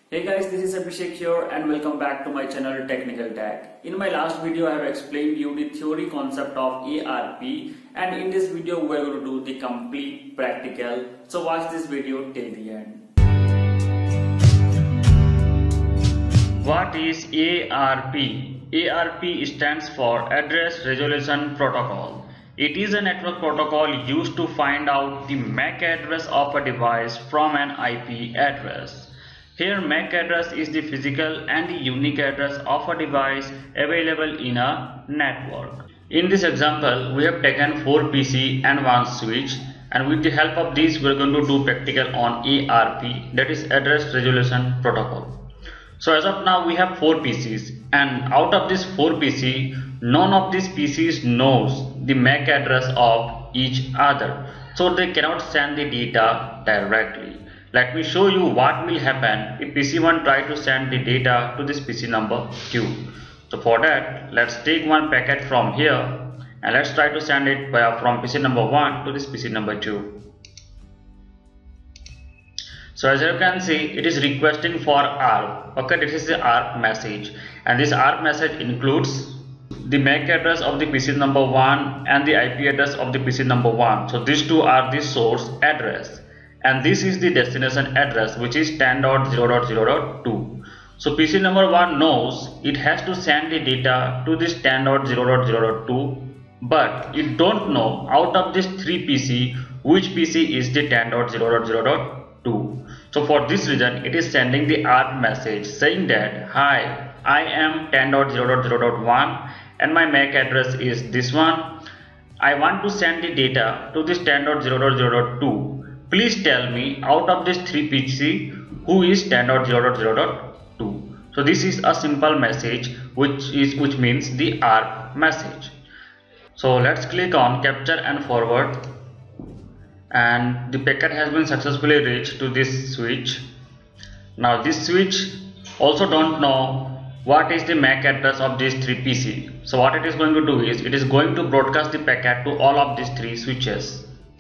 Hey guys, this is Abhishek here and welcome back to my channel Technical Tech. In my last video I have explained you the theory concept of ARP, and in this video we are going to do the complete practical. So watch this video till the end. What is ARP? ARP stands for Address Resolution Protocol. It is a network protocol used to find out the MAC address of a device from an IP address. Here MAC address is the physical and the unique address of a device available in a network. In this example, we have taken 4 PC and 1 switch, and with the help of this we are going to do practical on ARP, that is Address Resolution Protocol. So as of now we have 4 PCs, and out of these 4 PC, none of these PCs knows the MAC address of each other, so they cannot send the data directly. Let me show you what will happen if PC1 try to send the data to this PC number 2. So for that, let's take one packet from here and let's try to send it from PC number 1 to this PC number 2. So as you can see, it is requesting for ARP. Okay, this is the ARP message, and this ARP message includes the MAC address of the PC number 1 and the IP address of the PC number 1. So these two are the source address, and this is the destination address, which is 10.0.0.2. So PC number 1 knows it has to send the data to this 10.0.0.2, but it don't know out of this 3 PC which PC is the 10.0.0.2. So for this reason it is sending the ARP message saying that, hi, I am 10.0.0.1 and my MAC address is this one. I want to send the data to this 10.0.0.2. Please tell me out of this 3 PC who is 10.0.0.2. So this is a simple message which means the ARP message. So let's click on capture and forward, and the packet has been successfully reached to this switch. Now this switch also don't know what is the MAC address of these 3 PC. So what it is going to do is it is going to broadcast the packet to all of these 3 switches.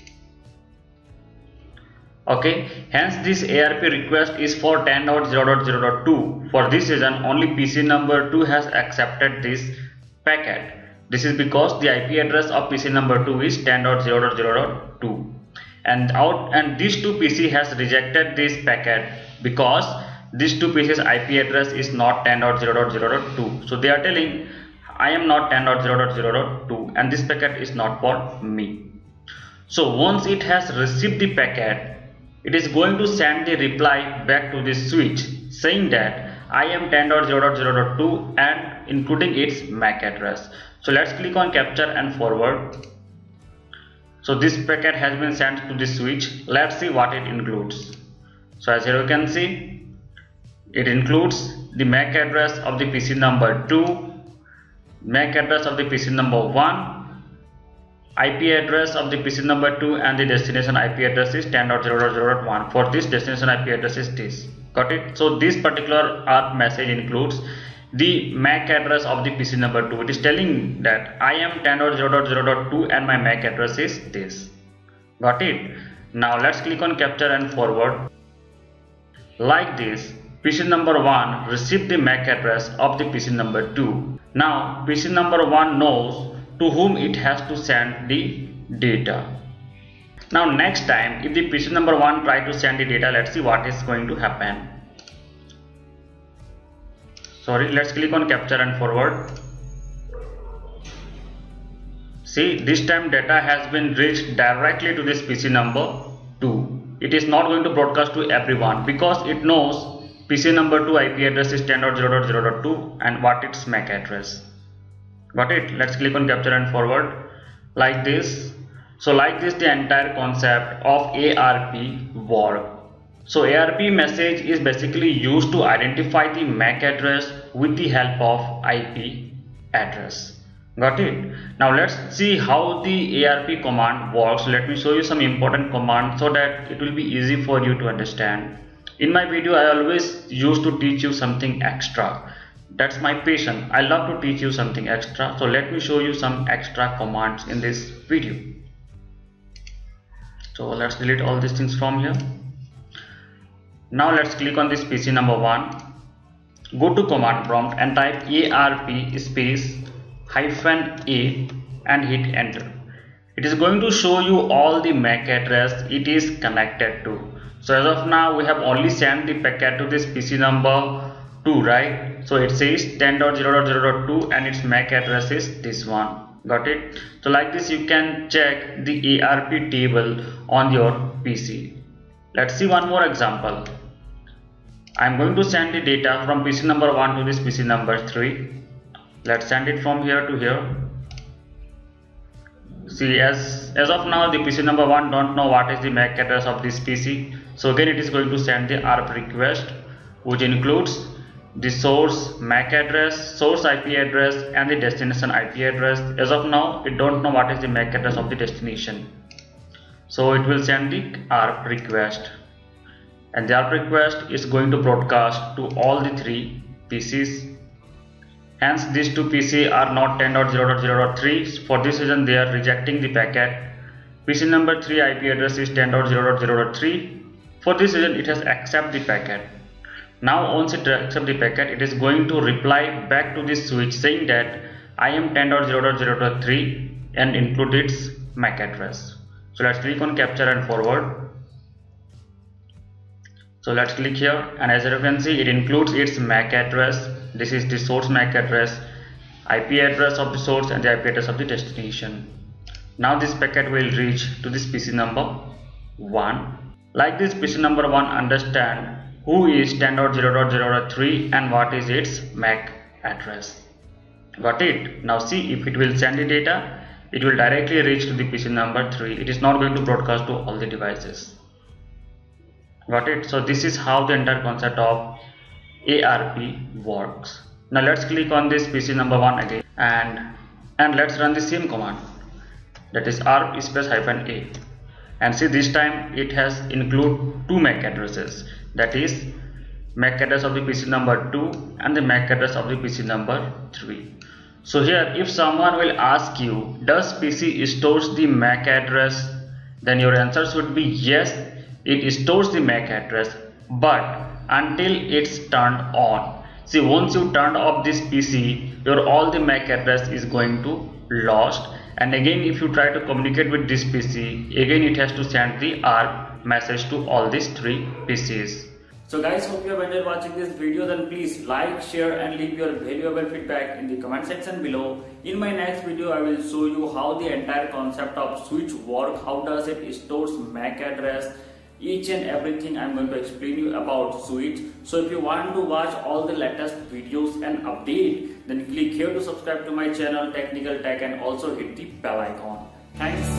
Okay, hence this ARP request is for 10.0.0.2. For this reason only PC number 2 has accepted this packet. This is because the IP address of PC number 2 is 10.0.0.2, and these 2 PC has rejected this packet because these 2 PC's IP address is not 10.0.0.2. So they are telling, I am not 10.0.0.2 and this packet is not for me. So once it has received the packet, it is going to send the reply back to this switch saying that I am 10.0.0.2 and including its MAC address. So let's click on capture and forward. So this packet has been sent to this switch. Let's see what it includes. So as here you can see, it includes the MAC address of the PC number 2, MAC address of the PC number 1, IP address of the PC number 2, and the destination IP address is 10.0.0.1. For this destination IP address is this. Got it? So this particular ARP message includes the MAC address of the PC number 2. It is telling that I am 10.0.0.2 and my MAC address is this. Got it? Now let's click on capture and forward. Like this, PC number 1 received the MAC address of the PC number 2. Now PC number 1 knows to whom it has to send the data. Now next time if the PC number 1 try to send the data, let's see what is going to happen. Sorry, let's click on capture and forward. See, this time data has been reached directly to this PC number 2. It is not going to broadcast to everyone because it knows PC number 2 IP address is 10.0.0.2 and what its MAC address. Got it? Let's click on capture and forward like this. So like this the entire concept of ARP work. So ARP message is basically used to identify the MAC address with the help of IP address. Got it? Now let's see how the ARP command works. Let me show you some important commands so that it will be easy for you to understand. In my video I always used to teach you something extra. That's my passion. I love to teach you something extra. So let me show you some extra commands in this video. So let's delete all these things from here. Now let's click on this PC number 1. Go to command prompt and type ARP space -A and hit enter. It is going to show you all the MAC address it is connected to. So as of now we have only sent the packet to this PC number 2, right? So it says 10.0.0.2 and its MAC address is this one. Got it? So like this you can check the ARP table on your PC. Let's see one more example. I am going to send the data from PC number 1 to this PC number 3. Let's send it from here to here. See, as of now the PC number 1 don't know what is the MAC address of this PC. So again it is going to send the ARP request, which includes the source MAC address, source IP address and the destination IP address. As of now it don't know what is the MAC address of the destination. So it will send the ARP request. And the ARP request is going to broadcast to all the 3 PCs. Hence these 2 PC are not 10.0.0.3. For this reason they are rejecting the packet. PC number 3 IP address is 10.0.0.3. For this reason it has accepted the packet. Now once it accepts the packet, it is going to reply back to this switch saying that I am 10.0.0.3 and include its MAC address. So let's click on capture and forward. So let's click here, and as you can see it includes its MAC address. This is the source MAC address, IP address of the source and the IP address of the destination. Now this packet will reach to this PC number 1. Like this PC number 1 understand who is 10.0.0.3 and what is its MAC address. Got it? Now see, if it will send the data, it will directly reach to the PC number 3. It is not going to broadcast to all the devices. Got it? So this is how the entire concept of ARP works. Now let's click on this PC number 1 again and let's run the same command, that is ARP space -A. And see, this time it has include 2 MAC addresses, that is MAC address of the PC number 2 and the MAC address of the PC number 3. So here if someone will ask you, does PC stores the MAC address, then your answer should be yes, it stores the MAC address, but until it's turned on. See, once you turn off this PC, your all the MAC address is going to lost, and again if you try to communicate with this PC, again it has to send the ARP message to all these 3 PCs. So guys, hope you have enjoyed watching this video. Then please like, share and leave your valuable feedback in the comment section below. In my next video I will show you how the entire concept of switch work, how does it stores MAC address, each and everything I'm going to explain you about switch. So if you want to watch all the latest videos and update, then click here to subscribe to my channel Technical Tech and also hit the bell icon. Thanks.